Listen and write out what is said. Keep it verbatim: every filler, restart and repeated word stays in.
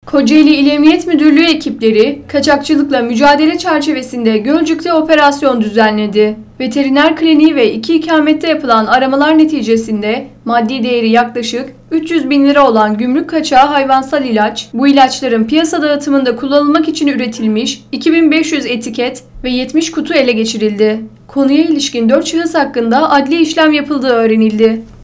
Kocaeli İl Emniyet Müdürlüğü ekipleri kaçakçılıkla mücadele çerçevesinde Gölcük'te operasyon düzenledi. Veteriner kliniği ve iki ikamette yapılan aramalar neticesinde maddi değeri yaklaşık üç yüz bin lira olan gümrük kaçağı hayvansal ilaç, bu ilaçların piyasa dağıtımında kullanılmak için üretilmiş iki bin beş yüz etiket ve yetmiş kutu ele geçirildi. Konuya ilişkin dört şahıs hakkında adli işlem yapıldığı öğrenildi.